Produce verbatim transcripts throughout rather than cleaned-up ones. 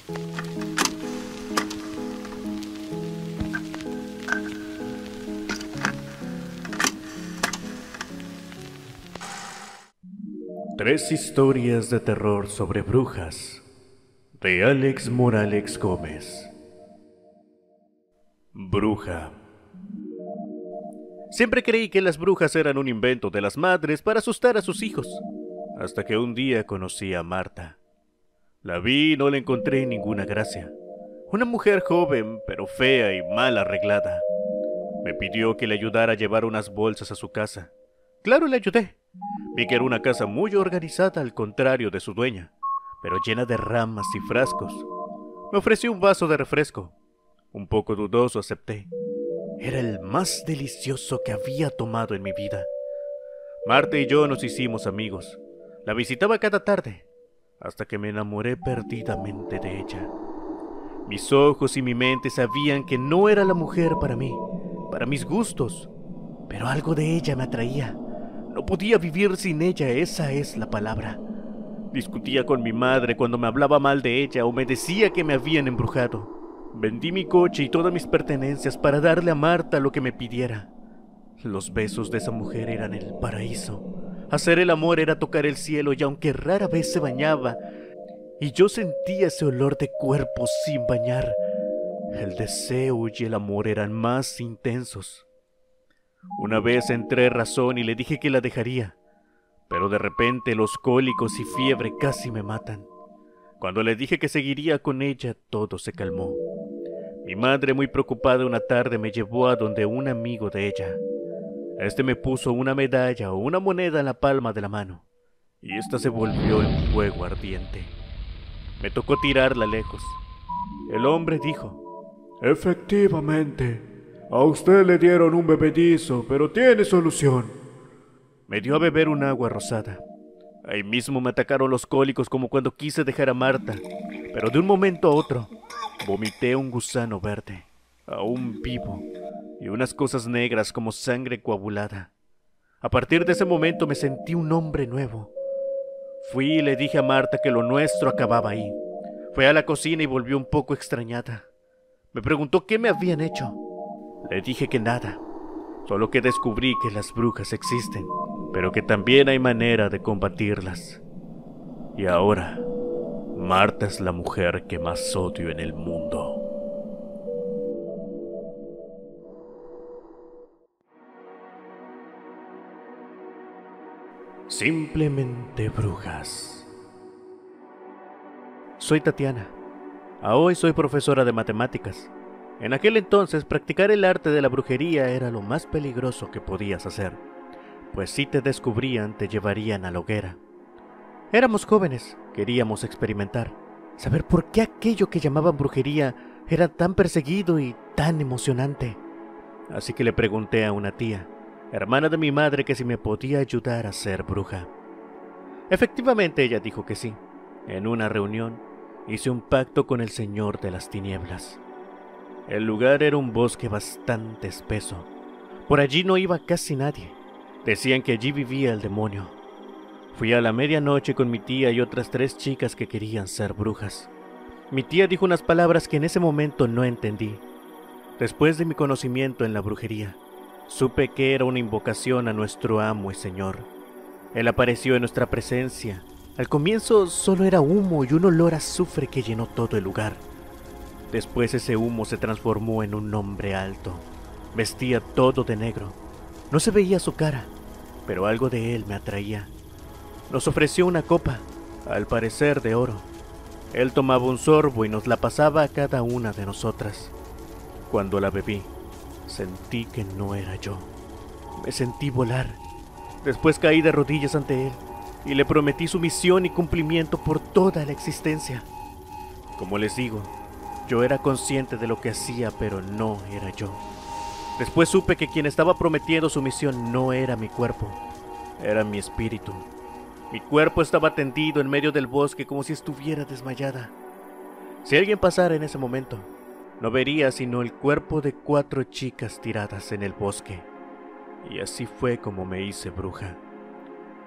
Tres historias de terror sobre brujas, de Alex Morales Gómez. Bruja. Siempre creí que las brujas eran un invento de las madres para asustar a sus hijos, hasta que un día conocí a Marta. La vi y no le encontré ninguna gracia. Una mujer joven, pero fea y mal arreglada. Me pidió que le ayudara a llevar unas bolsas a su casa. Claro, le ayudé. Vi que era una casa muy organizada al contrario de su dueña, pero llena de ramas y frascos. Me ofreció un vaso de refresco. Un poco dudoso acepté. Era el más delicioso que había tomado en mi vida. Marta y yo nos hicimos amigos. La visitaba cada tarde, hasta que me enamoré perdidamente de ella. Mis ojos y mi mente sabían que no era la mujer para mí, para mis gustos, pero algo de ella me atraía. No podía vivir sin ella, esa es la palabra. Discutía con mi madre cuando me hablaba mal de ella o me decía que me habían embrujado. Vendí mi coche y todas mis pertenencias para darle a Marta lo que me pidiera. Los besos de esa mujer eran el paraíso. Hacer el amor era tocar el cielo, y aunque rara vez se bañaba, y yo sentía ese olor de cuerpo sin bañar, el deseo y el amor eran más intensos. Una vez entré en razón y le dije que la dejaría, pero de repente los cólicos y fiebre casi me matan. Cuando le dije que seguiría con ella, todo se calmó. Mi madre, muy preocupada, una tarde me llevó a donde un amigo de ella. Este me puso una medalla o una moneda en la palma de la mano, y esta se volvió en fuego ardiente. Me tocó tirarla lejos. El hombre dijo: efectivamente, a usted le dieron un bebedizo, pero tiene solución. Me dio a beber un agua rosada. Ahí mismo me atacaron los cólicos como cuando quise dejar a Marta, pero de un momento a otro vomité un gusano verde, aún vivo, y unas cosas negras como sangre coagulada. A partir de ese momento me sentí un hombre nuevo. Fui y le dije a Marta que lo nuestro acababa ahí. Fue a la cocina y volvió un poco extrañada. Me preguntó qué me habían hecho. Le dije que nada, solo que descubrí que las brujas existen, pero que también hay manera de combatirlas. Y ahora, Marta es la mujer que más odio en el mundo. Simplemente brujas. Soy Tatiana. A hoy soy profesora de matemáticas. En aquel entonces, practicar el arte de la brujería era lo más peligroso que podías hacer, pues si te descubrían, te llevarían a la hoguera. Éramos jóvenes, queríamos experimentar, saber por qué aquello que llamaban brujería era tan perseguido y tan emocionante. Así que le pregunté a una tía, hermana de mi madre, que si me podía ayudar a ser bruja. Efectivamente, ella dijo que sí. En una reunión, hice un pacto con el Señor de las Tinieblas. El lugar era un bosque bastante espeso. Por allí no iba casi nadie. Decían que allí vivía el demonio. Fui a la medianoche con mi tía y otras tres chicas que querían ser brujas. Mi tía dijo unas palabras que en ese momento no entendí. Después de mi conocimiento en la brujería, supe que era una invocación a nuestro amo y Señor. Él apareció en nuestra presencia. Al comienzo solo era humo y un olor a azufre que llenó todo el lugar. Después ese humo se transformó en un hombre alto. Vestía todo de negro. No se veía su cara, pero algo de él me atraía. Nos ofreció una copa, al parecer de oro. Él tomaba un sorbo y nos la pasaba a cada una de nosotras. Cuando la bebí, sentí que no era yo. Me sentí volar. Después caí de rodillas ante él y le prometí sumisión y cumplimiento por toda la existencia. Como les digo, yo era consciente de lo que hacía, pero no era yo. Después supe que quien estaba prometiendo sumisión no era mi cuerpo, era mi espíritu. Mi cuerpo estaba tendido en medio del bosque como si estuviera desmayada. Si alguien pasara en ese momento, no vería sino el cuerpo de cuatro chicas tiradas en el bosque. Y así fue como me hice bruja.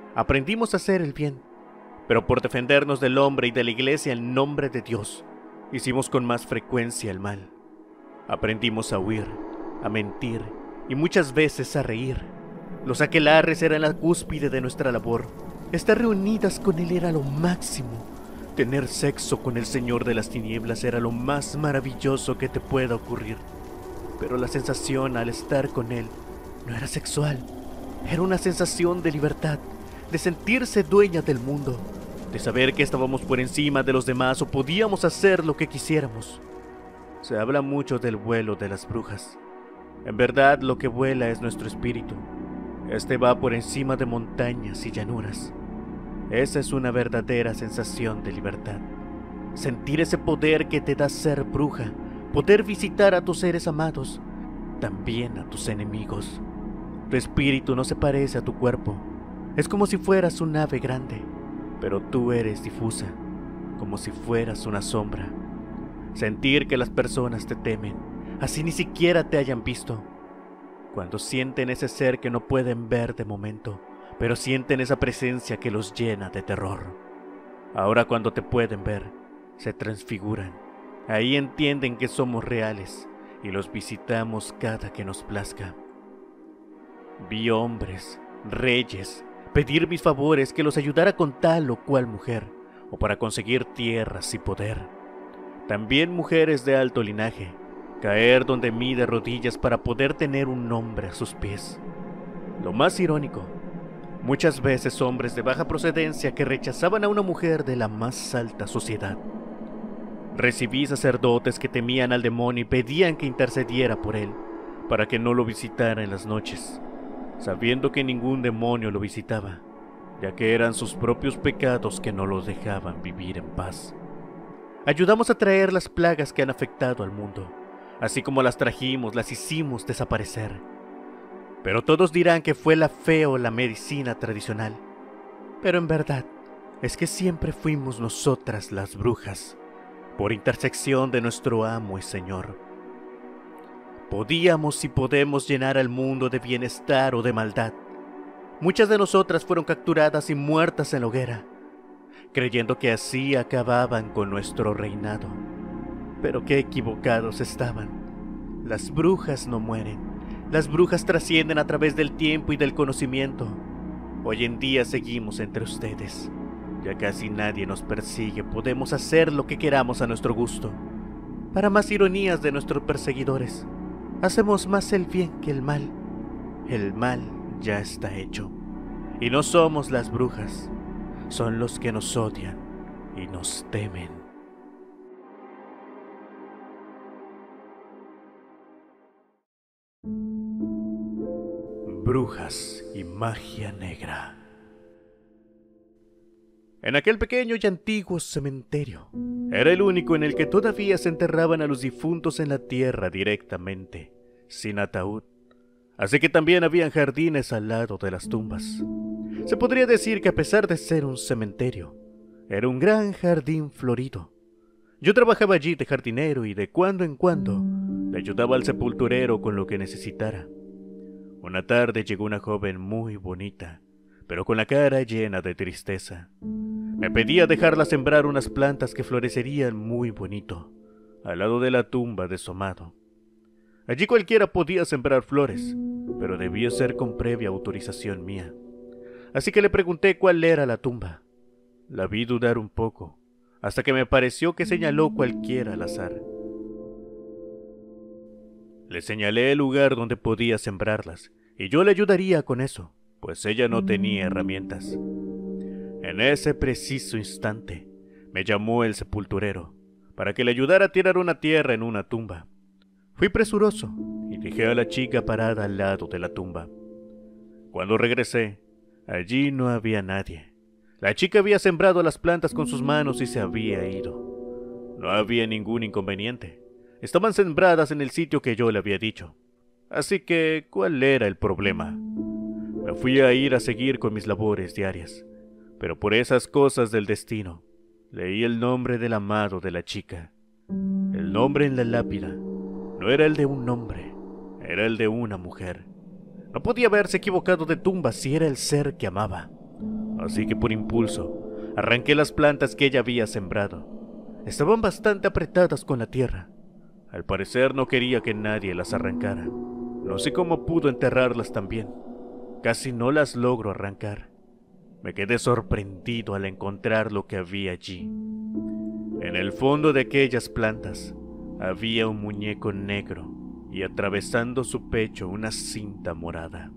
Aprendimos a hacer el bien, pero por defendernos del hombre y de la iglesia en nombre de Dios, Hicimos con más frecuencia el mal. Aprendimos a huir, a mentir y muchas veces a reír. Los aquelarres eran la cúspide de nuestra labor. Estar reunidas con él era lo máximo. Tener sexo con el Señor de las Tinieblas era lo más maravilloso que te pueda ocurrir. Pero la sensación al estar con él no era sexual. Era una sensación de libertad, de sentirse dueña del mundo, de saber que estábamos por encima de los demás o podíamos hacer lo que quisiéramos. Se habla mucho del vuelo de las brujas. En verdad, lo que vuela es nuestro espíritu. Este va por encima de montañas y llanuras. Esa es una verdadera sensación de libertad. Sentir ese poder que te da ser bruja, poder visitar a tus seres amados, también a tus enemigos. Tu espíritu no se parece a tu cuerpo. Es como si fueras un ave grande, pero tú eres difusa, como si fueras una sombra. Sentir que las personas te temen, así ni siquiera te hayan visto. Cuando sienten ese ser que no pueden ver de momento, pero sienten esa presencia que los llena de terror. Ahora cuando te pueden ver, se transfiguran. Ahí entienden que somos reales y los visitamos cada que nos plazca. Vi hombres, reyes, pedir mis favores que los ayudara con tal o cual mujer, o para conseguir tierras y poder. También mujeres de alto linaje, caer donde mí de rodillas para poder tener un hombre a sus pies. Lo más irónico, muchas veces hombres de baja procedencia que rechazaban a una mujer de la más alta sociedad. Recibí sacerdotes que temían al demonio y pedían que intercediera por él, para que no lo visitara en las noches, sabiendo que ningún demonio lo visitaba, ya que eran sus propios pecados que no los dejaban vivir en paz. Ayudamos a traer las plagas que han afectado al mundo, así como las trajimos, las hicimos desaparecer. Pero todos dirán que fue la fe o la medicina tradicional. Pero en verdad, es que siempre fuimos nosotras las brujas, por intersección de nuestro amo y Señor. Podíamos y podemos llenar al mundo de bienestar o de maldad. Muchas de nosotras fueron capturadas y muertas en la hoguera, creyendo que así acababan con nuestro reinado. Pero qué equivocados estaban. Las brujas no mueren. Las brujas trascienden a través del tiempo y del conocimiento. Hoy en día seguimos entre ustedes. Ya casi nadie nos persigue, podemos hacer lo que queramos a nuestro gusto. Para más ironías de nuestros perseguidores, hacemos más el bien que el mal. El mal ya está hecho. Y no somos las brujas, son los que nos odian y nos temen. Brujas y magia negra. En aquel pequeño y antiguo cementerio, era el único en el que todavía se enterraban a los difuntos en la tierra directamente, sin ataúd. Así que también habían jardines al lado de las tumbas. Se podría decir que a pesar de ser un cementerio, era un gran jardín florido. Yo trabajaba allí de jardinero y de cuando en cuando le ayudaba al sepulturero con lo que necesitara. Una tarde llegó una joven muy bonita, pero con la cara llena de tristeza. Me pedía dejarla sembrar unas plantas que florecerían muy bonito, al lado de la tumba de su amado. Allí cualquiera podía sembrar flores, pero debía ser con previa autorización mía. Así que le pregunté cuál era la tumba. La vi dudar un poco, hasta que me pareció que señaló cualquiera al azar. Le señalé el lugar donde podía sembrarlas, y yo le ayudaría con eso, pues ella no tenía herramientas. En ese preciso instante, me llamó el sepulturero, para que le ayudara a tirar una tierra en una tumba. Fui presuroso, y dejé a la chica parada al lado de la tumba. Cuando regresé, allí no había nadie. La chica había sembrado las plantas con sus manos y se había ido. No había ningún inconveniente. Estaban sembradas en el sitio que yo le había dicho. Así que, ¿cuál era el problema? Me fui a ir a seguir con mis labores diarias, pero por esas cosas del destino, leí el nombre del amado de la chica. El nombre en la lápida no era el de un hombre, era el de una mujer. No podía haberse equivocado de tumba si era el ser que amaba. Así que por impulso, arranqué las plantas que ella había sembrado. estaban bastante apretadas con la tierra. Al parecer no quería que nadie las arrancara. No sé cómo pudo enterrarlas también. Casi no las logro arrancar. Me quedé sorprendido al encontrar lo que había allí. En el fondo de aquellas plantas había un muñeco negro y atravesando su pecho una cinta morada.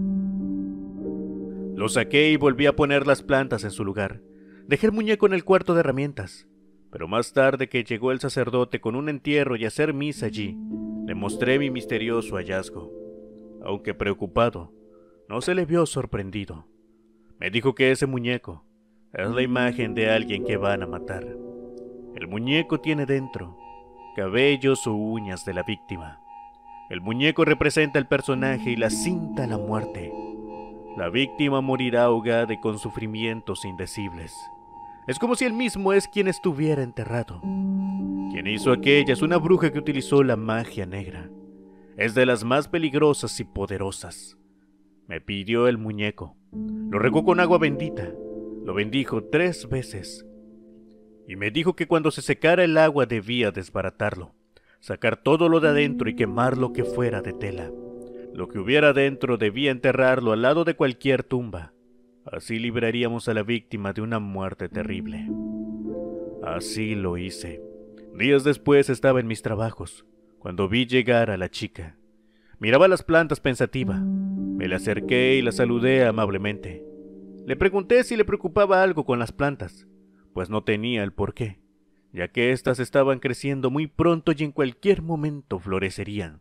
Lo saqué y volví a poner las plantas en su lugar. Dejé el muñeco en el cuarto de herramientas, pero más tarde que llegó el sacerdote con un entierro y a hacer misa allí, le mostré mi misterioso hallazgo. Aunque preocupado, no se le vio sorprendido. Me dijo que ese muñeco es la imagen de alguien que van a matar. El muñeco tiene dentro cabellos o uñas de la víctima. El muñeco representa el personaje y la cinta la muerte. La víctima morirá ahogada y con sufrimientos indecibles. Es como si él mismo es quien estuviera enterrado. Quien hizo aquella es una bruja que utilizó la magia negra. Es de las más peligrosas y poderosas. Me pidió el muñeco. Lo regó con agua bendita. Lo bendijo tres veces. Y me dijo que cuando se secara el agua debía desbaratarlo, sacar todo lo de adentro y quemar lo que fuera de tela. Lo que hubiera dentro debía enterrarlo al lado de cualquier tumba. Así libraríamos a la víctima de una muerte terrible. Así lo hice. Días después estaba en mis trabajos, cuando vi llegar a la chica. Miraba las plantas pensativa. Me le acerqué y la saludé amablemente. Le pregunté si le preocupaba algo con las plantas, pues no tenía el porqué, ya que éstas estaban creciendo muy pronto y en cualquier momento florecerían.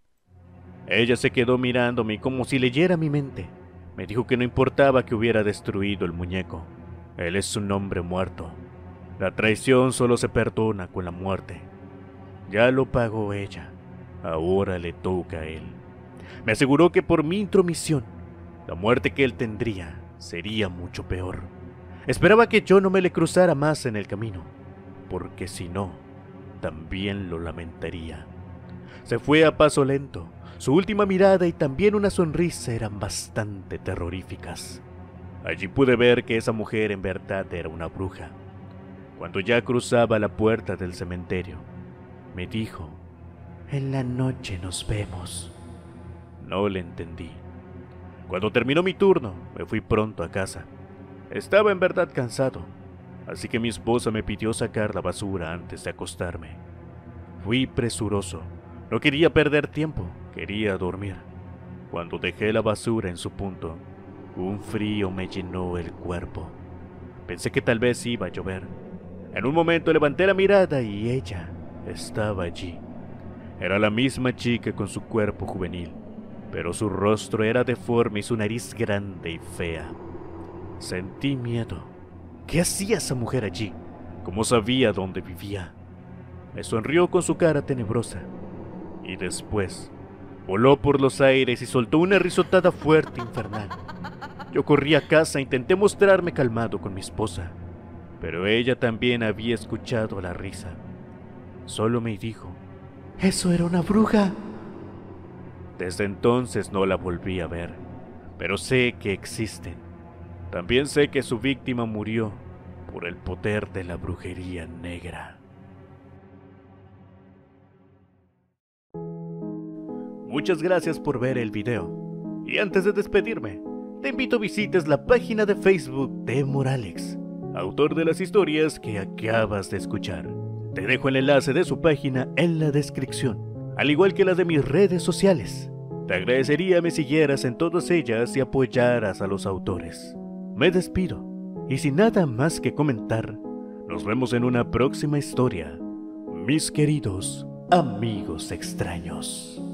Ella se quedó mirándome como si leyera mi mente. Me dijo que no importaba que hubiera destruido el muñeco. Él es un hombre muerto. La traición solo se perdona con la muerte. Ya lo pagó ella. Ahora le toca a él. Me aseguró que por mi intromisión, la muerte que él tendría sería mucho peor. Esperaba que yo no me le cruzara más en el camino, porque si no, también lo lamentaría. Se fue a paso lento. Su última mirada y también una sonrisa eran bastante terroríficas. Allí pude ver que esa mujer en verdad era una bruja. Cuando ya cruzaba la puerta del cementerio, me dijo: «En la noche nos vemos». No le entendí. Cuando terminó mi turno, me fui pronto a casa. Estaba en verdad cansado, así que mi esposa me pidió sacar la basura antes de acostarme. Fui presuroso. No quería perder tiempo, quería dormir. Cuando dejé la basura en su punto, un frío me llenó el cuerpo. Pensé que tal vez iba a llover. En un momento levanté la mirada y ella estaba allí. Era la misma chica con su cuerpo juvenil, pero su rostro era deforme y su nariz grande y fea. Sentí miedo. ¿Qué hacía esa mujer allí? ¿Cómo sabía dónde vivía? Me sonrió con su cara tenebrosa. Y después, voló por los aires y soltó una risotada fuerte e infernal. Yo corrí a casa e intenté mostrarme calmado con mi esposa, pero ella también había escuchado la risa. Solo me dijo: «¿Eso era una bruja?». Desde entonces no la volví a ver, pero sé que existen. También sé que su víctima murió por el poder de la brujería negra. Muchas gracias por ver el video. Y antes de despedirme, te invito a visites la página de Facebook de Moralex, autor de las historias que acabas de escuchar. Te dejo el enlace de su página en la descripción, al igual que la de mis redes sociales. Te agradecería me siguieras en todas ellas y apoyaras a los autores. Me despido, y sin nada más que comentar, nos vemos en una próxima historia, mis queridos amigos extraños.